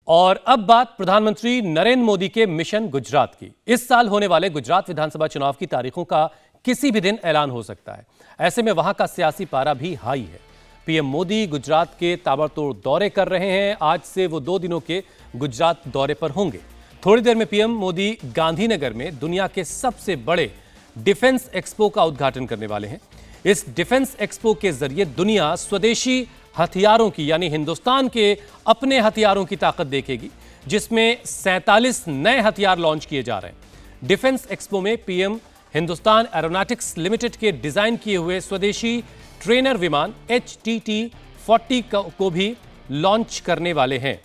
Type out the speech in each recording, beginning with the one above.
और अब बात प्रधानमंत्री नरेंद्र मोदी के मिशन गुजरात की। इस साल होने वाले गुजरात विधानसभा चुनाव की तारीखों का किसी भी दिन ऐलान हो सकता है। ऐसे में वहां का सियासी पारा भी हाई है। पीएम मोदी गुजरात के ताबड़तोड़ दौरे कर रहे हैं। आज से वो 2 दिनों के गुजरात दौरे पर होंगे। थोड़ी देर में पीएम मोदी गांधीनगर में दुनिया के सबसे बड़े डिफेंस एक्सपो का उद्घाटन करने वाले हैं। इस डिफेंस एक्सपो के जरिए दुनिया स्वदेशी हथियारों की यानी हिंदुस्तान के अपने हथियारों की ताकत देखेगी, जिसमें 47 नए हथियार लॉन्च किए जा रहे हैं। डिफेंस एक्सपो में पीएम हिंदुस्तान एरोनॉटिक्स लिमिटेड के डिजाइन किए हुए स्वदेशी ट्रेनर विमान HTT-40 को भी लॉन्च करने वाले हैं।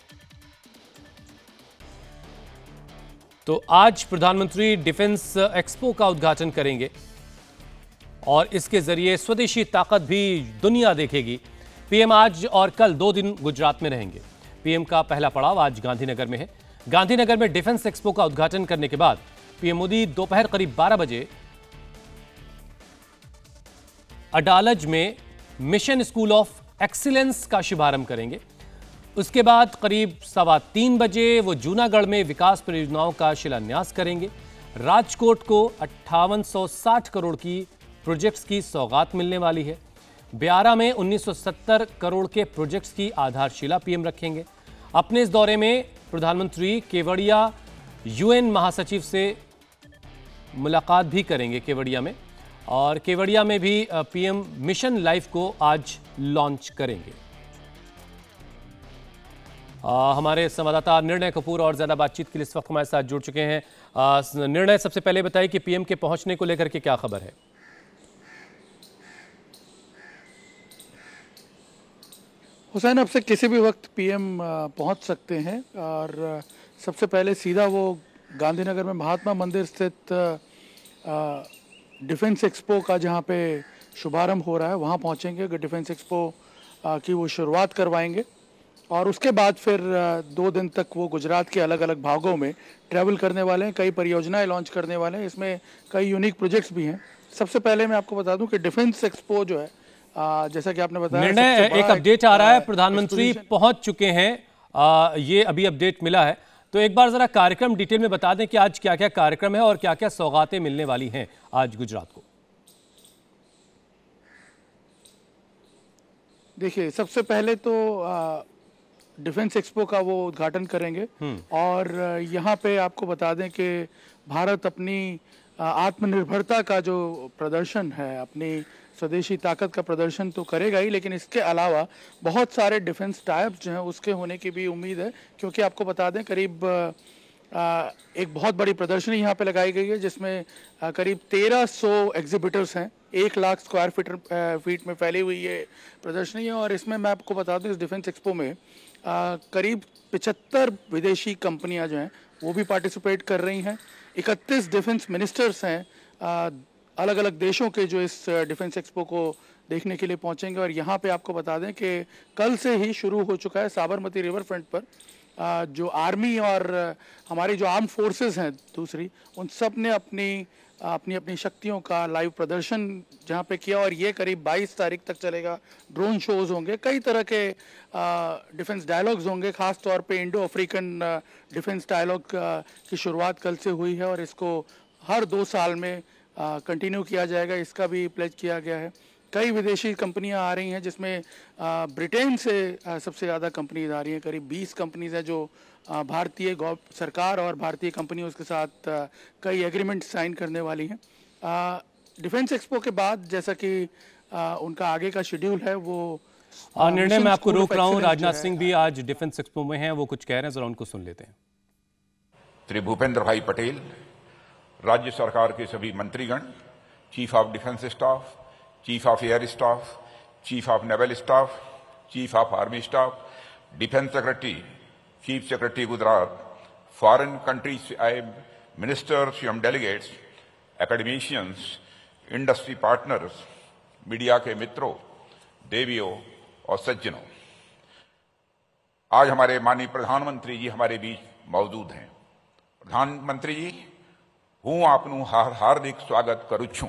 तो आज प्रधानमंत्री डिफेंस एक्सपो का उद्घाटन करेंगे और इसके जरिए स्वदेशी ताकत भी दुनिया देखेगी। पीएम आज और कल 2 दिन गुजरात में रहेंगे। पीएम का पहला पड़ाव आज गांधीनगर में है। गांधीनगर में डिफेंस एक्सपो का उद्घाटन करने के बाद पीएम मोदी दोपहर करीब 12 बजे अडालज में मिशन स्कूल ऑफ एक्सीलेंस का शुभारंभ करेंगे। उसके बाद करीब 3:15 बजे वो जूनागढ़ में विकास परियोजनाओं का शिलान्यास करेंगे। राजकोट को 5860 करोड़ की प्रोजेक्ट्स की सौगात मिलने वाली है। ब्यारा में 1970 करोड़ के प्रोजेक्ट्स की आधारशिला पीएम रखेंगे। अपने इस दौरे में प्रधानमंत्री केवड़िया UN महासचिव से मुलाकात भी करेंगे केवड़िया में, और केवड़िया में भी पीएम मिशन लाइफ को आज लॉन्च करेंगे। हमारे संवाददाता निर्णय कपूर और ज्यादा बातचीत के लिए इस वक्त हमारे साथ जुड़ चुके हैं। निर्णय, सबसे पहले बताइए कि पीएम के पहुंचने को लेकर के क्या खबर है? हुसैन, अब से किसी भी वक्त पीएम पहुंच सकते हैं और सबसे पहले सीधा वो गांधीनगर में महात्मा मंदिर स्थित डिफेंस एक्सपो का जहां पे शुभारंभ हो रहा है वहां पहुंचेंगे। डिफेंस एक्सपो की वो शुरुआत करवाएंगे और उसके बाद फिर 2 दिन तक वो गुजरात के अलग अलग भागों में ट्रैवल करने वाले हैं। कई परियोजनाएं लॉन्च करने वाले हैं, इसमें कई यूनिक प्रोजेक्ट्स भी हैं। सबसे पहले मैं आपको बता दूं कि डिफेंस एक्सपो जो है, जैसा कि आपने बताया, निर्णय एक अपडेट आ रहा है, प्रधानमंत्री पहुंच चुके हैं। ये अभी अपडेट मिला है, तो एक बार जरा कार्यक्रम डिटेल में बता दें कि आज क्या क्या कार्यक्रम है और क्या क्या सौगातें मिलने वाली हैं आज गुजरात को। देखिए, सबसे पहले तो डिफेंस एक्सपो का वो उद्घाटन करेंगे और यहाँ पे आपको बता दें कि भारत अपनी आत्मनिर्भरता का जो प्रदर्शन है, अपनी स्वदेशी ताकत का प्रदर्शन तो करेगा ही, लेकिन इसके अलावा बहुत सारे डिफेंस टाइप्स जो हैं उसके होने की भी उम्मीद है। क्योंकि आपको बता दें करीब एक बहुत बड़ी प्रदर्शनी यहाँ पे लगाई गई है जिसमें करीब 1300 एग्जिबिटर्स हैं। 1 लाख स्क्वायर फीट में फैली हुई ये प्रदर्शनी है और इसमें मैं आपको बता दूं इस डिफेंस एक्सपो में करीब 75 विदेशी कंपनियां जो हैं वो भी पार्टिसिपेट कर रही हैं। 31 डिफेंस मिनिस्टर्स हैं अलग अलग देशों के जो इस डिफेंस एक्सपो को देखने के लिए पहुंचेंगे। और यहाँ पे आपको बता दें कि कल से ही शुरू हो चुका है साबरमती रिवर फ्रंट पर जो आर्मी और हमारी जो आर्म फोर्सेस हैं दूसरी, उन सब ने अपनी शक्तियों का लाइव प्रदर्शन जहाँ पे किया और ये करीब 22 तारीख तक चलेगा। ड्रोन शोज होंगे, कई तरह के डिफेंस डायलॉग्स होंगे। खास तौर पे इंडो अफ्रीकन डिफेंस डायलॉग की शुरुआत कल से हुई है और इसको हर 2 साल में कंटिन्यू किया जाएगा, इसका भी प्लेज किया गया है। कई विदेशी कंपनियां आ रही हैं जिसमें ब्रिटेन से सबसे ज़्यादा कंपनीज आ रही हैं। करीब 20 कंपनीज हैं जो भारतीय सरकार और भारतीय कंपनियों के साथ कई एग्रीमेंट साइन करने वाली हैं। डिफेंस एक्सपो के बाद जैसा कि उनका आगे का शेड्यूल है वो निर्णय मैं आपको रोक रहा हूँ। राजनाथ सिंह भी आज डिफेंस एक्सपो में हैं, वो कुछ कह रहे हैं, जरा उनको सुन लेते हैं। श्री भूपेंद्र भाई पटेल, राज्य सरकार के सभी मंत्रीगण, chief of defence staff, chief of air staff, chief of naval staff, chief of army staff, defence secretary, chief secretary Gujarat, foreign countries से आए मिनिस्टर्स एवं delegates, academicians, industry partners, media के मित्रों, देवियों और सज्जनों, आज हमारे माननीय प्रधानमंत्री जी हमारे बीच मौजूद हैं। प्रधानमंत्री जी, હું આપનું હાર્દિક સ્વાગત કરું છું।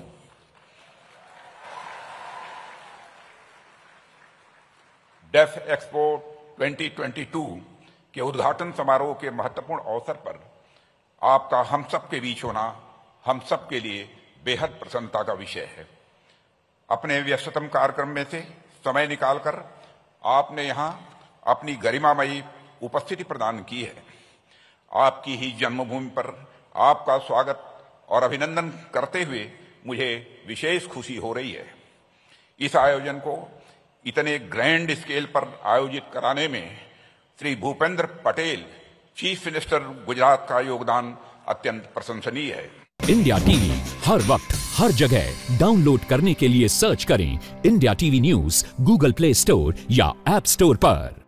डेफ एक्सपो 2022 कि उद्घाटन समारोह के महत्वपूर्ण अवसर पर आपका हम सब के बीच होना हम सब के लिए बेहद प्रसन्नता का विषय है। अपने व्यस्ततम कार्यक्रम में से समय निकालकर आपने यहां अपनी गरिमामयी उपस्थिति प्रदान की है। आपकी ही जन्मभूमि पर आपका स्वागत और अभिनंदन करते हुए मुझे विशेष खुशी हो रही है। इस आयोजन को इतने ग्रैंड स्केल पर आयोजित कराने में श्री भूपेंद्र पटेल, चीफ मिनिस्टर गुजरात का योगदान अत्यंत प्रशंसनीय है। इंडिया टीवी हर वक्त हर जगह डाउनलोड करने के लिए सर्च करें India TV news Google Play Store या ऐप स्टोर पर।